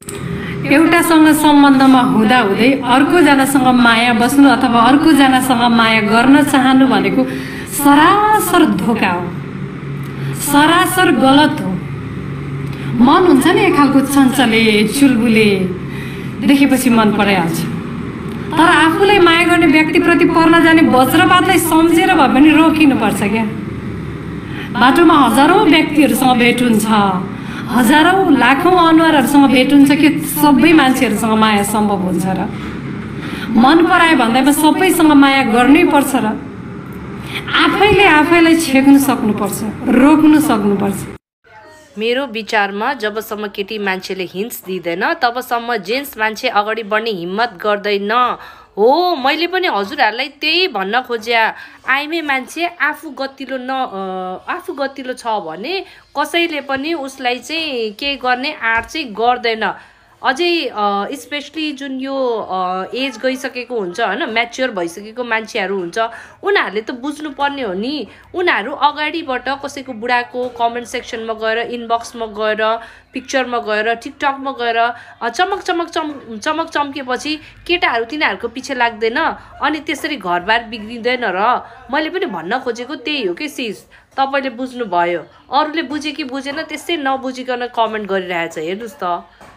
एउटासँग सम्बन्धमा हुँदाहुँदै अर्कोजनासँग माया बस्नु अथवा अर्कोजनासँग माया गर्न चाहनु भनेको सरासर धोका हो, सरासर गलत हो। मन हुन्छ नि एक खालको चञ्चले चुलबुले, देखेपछि मन पराइहाल्छ। तर आफूलाई माया गर्ने व्यक्तिप्रति पर्न जाने वज्रपातलाई सम्झेर भए पनि रोकिनुपर्छ क्या। बाटोमा हजारौँ व्यक्तिहरूसँग भेट हुन्छ, हजारौँ लाखौँ अनुहारहरूसँग भेट हुन्छ कि सबै मान्छेहरूसँग माया सम्भव हुन्छ र? मन परायो भन्दैमा सबैसँग माया गर्नै पर्छ र? आफैले आफैलाई छेक्नु सक्नुपर्छ, रोक्नु सक्नुपर्छ। मेरो विचारमा जबसम्म केटी मान्छेले हिन्ट्स दिँदैन तबसम्म जेन्ट्स मान्छे अगाडि बढ्ने हिम्मत गर्दैन हो। मैले पनि हजुरहरूलाई त्यही भन्न खोजे। आइमे मान्छे आफू गतिलो छ भने कसैले पनि उसलाई चाहिँ के गर्ने आँट चाहिँ गर्दैन। अझै स्पेसली जुन यो एज गइसकेको हुन्छ होइन, म्याच्योर भइसकेको मान्छेहरू हुन्छ, उनीहरूले त बुझ्नुपर्ने हो नि। उनीहरू अगाडिबाट कसैको बुढाको कमेन्ट सेक्सनमा गएर, इनबक्समा गएर, पिक्चरमा गएर, टिकटकमा गएर चमक चम्केपछि केटाहरू तिनीहरूको पछि लाग्दैन अनि त्यसरी घरबार बिग्रिँदैन र? मैले पनि भन्न खोजेको त्यही हो कि सिस। तपाईँले बुझ्नु भयो, अरूले बुझे कि बुझेन त्यसै नबुझिकन कमेन्ट गरिरहेछ। हेर्नुहोस् त।